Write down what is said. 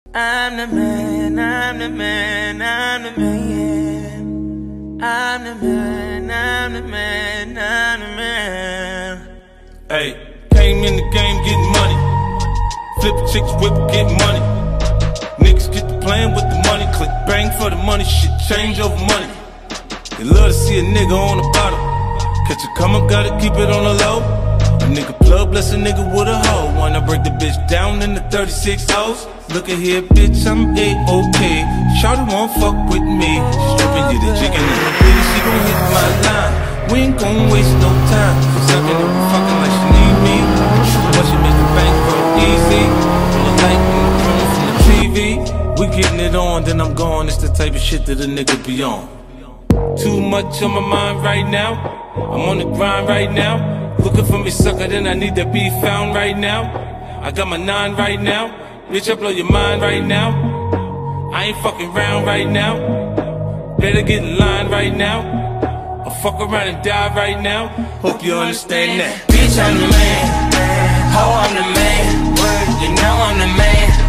I'm the man, I'm the man, I'm the man. I'm the man, I'm the man, I'm the man. Hey, came in the game getting money. Flip chicks, whip, get money. Niggas get to playing with the money. Click bang for the money, shit change over money. They love to see a nigga on the bottom. Catch a come up, gotta keep it on the low. A nigga plug, bless a nigga with a hoe. Wanna break the bitch down in the 36 hoes. Look at here, bitch, I'm A-OK. Shawty won't fuck with me. She stripping you the chicken in the bitty, she gon' hit my line. We ain't gon' waste no time. Sucking up and fucking like she need me. But she make the bank go easy. The light in the room from the TV. We getting it on, then I'm gone. It's the type of shit that a nigga be on. Too much on my mind right now. I'm on the grind right now. Looking for me, sucker, then I need to be found right now. I got my 9 right now. Bitch, I blow your mind right now. I ain't fucking round right now. Better get in line right now. I'll fuck around and die right now. Hope you understand that. Bitch, I'm the man. Ho, I'm the man. You know I'm the man.